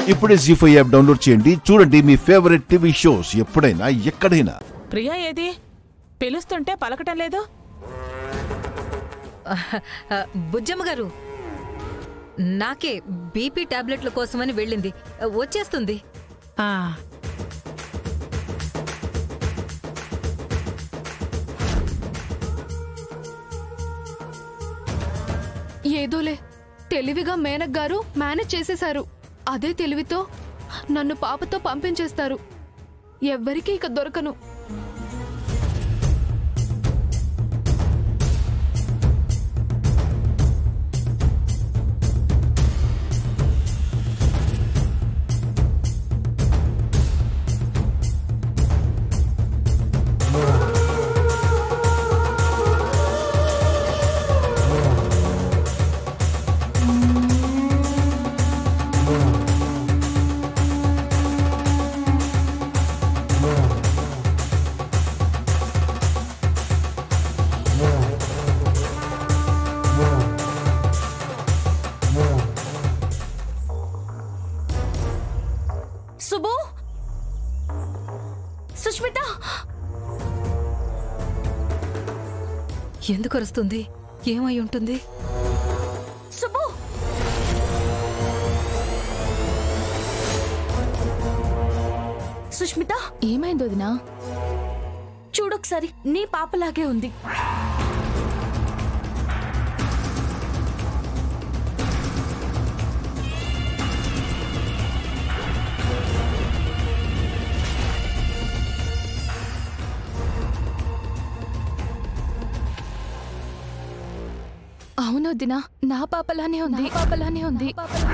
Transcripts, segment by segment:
ఇప్పుడే జీ5 app download చేయండి. చూడండి మీ ఫేవరెట్ టీవీ షోస్ ఎప్పుడైనా ఎక్కడైనా. ప్రియా ఏది? పిలుస్తుంటే పలకటం లేదు. బుజ్జమ్మ గారు, నాకే బీపీ టాబ్లెట్ల కోసమని వెళ్ళింది, వచ్చేస్తుంది. ఏదోలే, తెలివిగా మేనక్ గారు మేనేజ్ చేసేశారు. అదే తెలివితో నన్ను పాపతో పంపించేస్తారు. ఎవ్వరికీ ఇక దొరకను. సుబ్బు, సుష్మిత, ఎందుకు అరుస్తుంది? ఏమై ఉంటుంది? సుబ్బు, సుష్మిత, ఏమైంది వదినా? చూడొకసారి, నీ పాపలాగే ఉంది. అవును వదినా, నా పాపలానే ఉంది.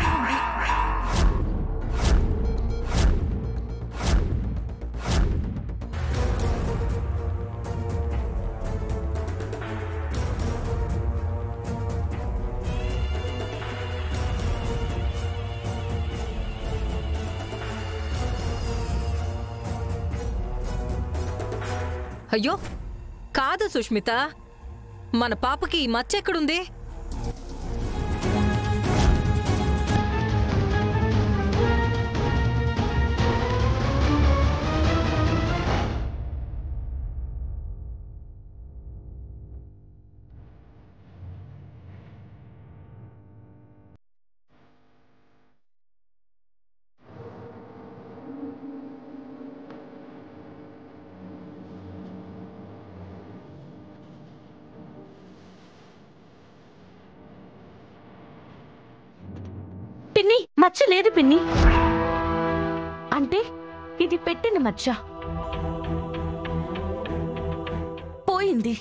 అయ్యో కాదు సుష్మిత, మన పాపకి ఈ మచ్చ ఎక్కడుంది? పిన్ని, మచ్చ లేదు పిన్ని. అంటే ఇది పెట్టిన మచ్చ పోయింది.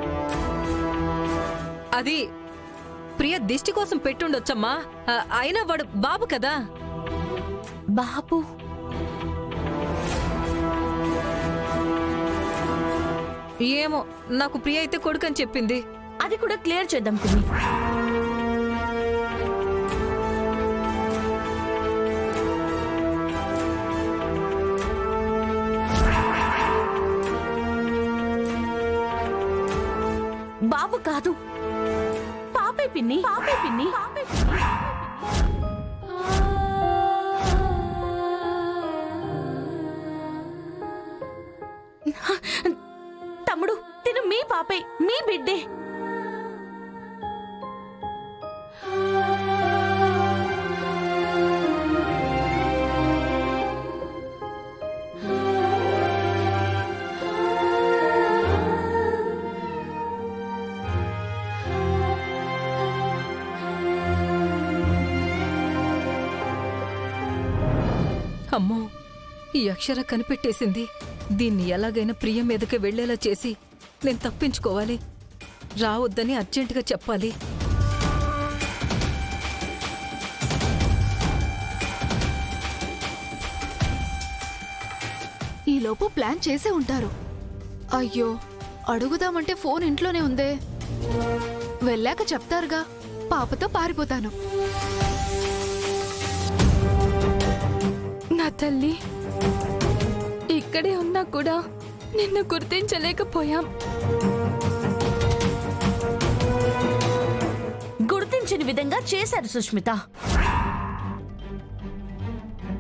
అది ప్రియ దిష్టి కోసం పెట్టుండొచ్చమ్మా. అయినా వాడు బాబు కదా. బాబు? ఏమో, నాకు ప్రియ అయితే కొడుకని చెప్పింది. అది కూడా క్లియర్ చేద్దాం పిన్ని. బాబు కాదు, పాపే పిన్ని. తమ్ముడు, తిను మీ పాపే, మీ బిడ్డే. అమ్మో, ఈ అక్షర కనిపెట్టేసింది. దీన్ని ఎలాగైనా ప్రియ మీదకి వెళ్లేలా చేసి నేను తప్పించుకోవాలి. రావద్దని అర్జెంటుగా చెప్పాలి. ఈలోపు ప్లాన్ చేసే ఉంటారు. అయ్యో, అడుగుదామంటే ఫోన్ ఇంట్లోనే ఉందే. వెళ్ళాక చెప్తారుగా. పాపతో పారిపోతాను. నా తల్లి, ఇక్కడే ఉన్నా కూడా నిన్ను గుర్తించలేకపోయాం. గుర్తించని విధంగా చేశారు సుష్మిత.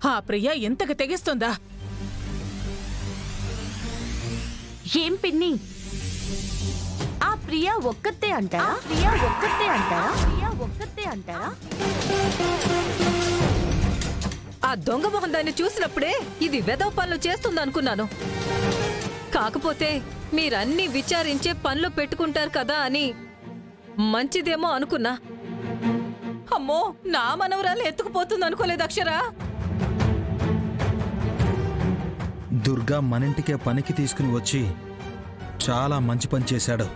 ఆ ప్రియ ఇంతకు తెగిస్తుందా? ఏం పిన్ని, ఆ ప్రియ ఒక్కతే అంటారా? ఆ దొంగ మొహం దాన్ని చూసినప్పుడే ఇది వెధవ పనులు చేస్తుందనుకున్నాను. కాకపోతే మీరన్నీ విచారించే పనులు పెట్టుకుంటారు కదా అని మంచిదేమో అనుకున్నా. అమ్మో, నా మనవరాలు ఎత్తుకుపోతుంది అనుకోలేదు అక్షరా. దుర్గా మనింటికే పనికి తీసుకుని వచ్చి చాలా మంచి పని చేశాడు.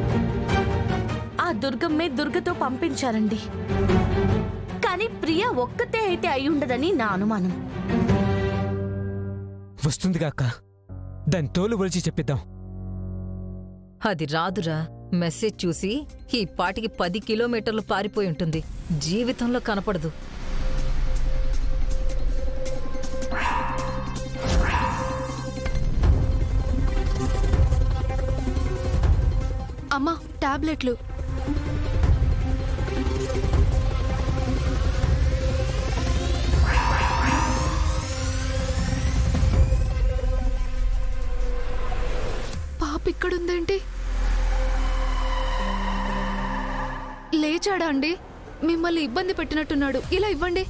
ఆ దుర్గమ్మే దుర్గతో పంపించారండి. కానీ ప్రియ ఒక్కతే అయితే అయి ఉండదని నా అనుమానం. వస్తుందిగా అక్క, దాని తోలు ఒలిచి చెప్పిద్దాం. అది రాదురా. మెసేజ్ చూసి ఈ పాటికి 10 కిలోమీటర్లు పారిపోయి ఉంటుంది. జీవితంలో కనపడదు. అమ్మా, టాబ్లెట్లు. పాప ఇక్కడుందేంటి? లేచాడా అండి? మిమ్మల్ని ఇబ్బంది పెట్టినట్టున్నాడు. ఇలా ఇవ్వండి.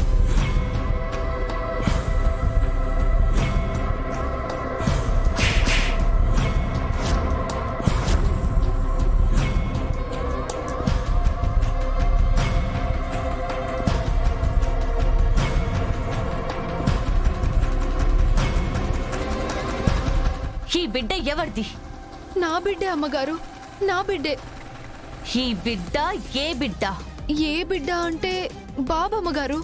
ఈ బిడ్డ ఎవరిది? నా బిడ్డే అమ్మగారు, నా బిడ్డే. ఈ బిడ్డ ఏ బిడ్డ? ఏ బిడ్డ అంటే బాబమ్మగారు.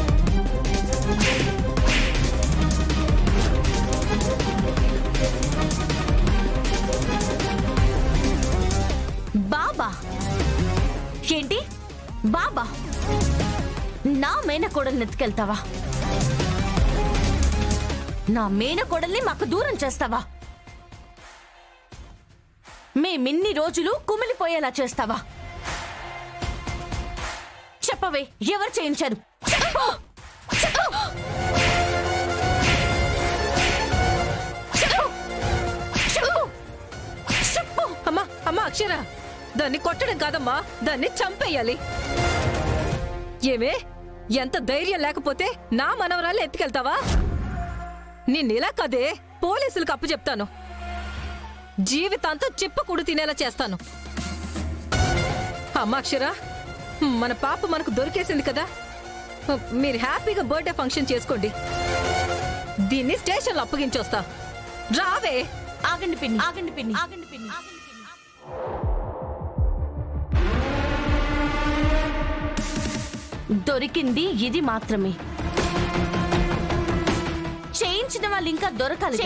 బాబా ఏంటి? బాబా నా మేనకోడల్ని ఎత్తుకెళ్తావా? నా మేనకోడల్ని మాకు దూరం చేస్తావా? మేమిన్ని రోజులు కుమిలిపోయేలా చేస్తావా? చెప్పవే, ఎవరు చేయించారు? అమ్మా అమ్మా అక్షర, దాన్ని కొట్టడం కాదమ్మా, దాన్ని చంపేయాలి. ఏమే, ఎంత ధైర్యం లేకపోతే నా మనవరాలు ఎత్తుకెళ్తావా? నిన్నిలా కదే పోలీసులకు అప్పు చెప్తాను. జీవితాంతం చిప్పకూడు తినేలా చేస్తాను. అమ్మా అక్షర, మన పాప మనకు దొరికేసింది కదా. మీరు హ్యాపీగా బర్త్డే ఫంక్షన్ చేసుకోండి. దీన్ని స్టేషన్లో అప్పగించొస్తా. రావే. ఆగండి పిన్ని, ఆగండి పిన్ని, ఆగండి పిన్ని. దొరికింది ఇది మాత్రమే. చేయించిన వాళ్ళు ఇంకా దొరకాలి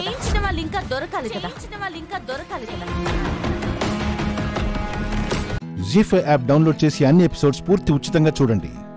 కదా. జీ5 యాప్ డౌన్లోడ్ చేసి అన్ని ఎపిసోడ్స్ పూర్తి ఉచితంగా చూడండి.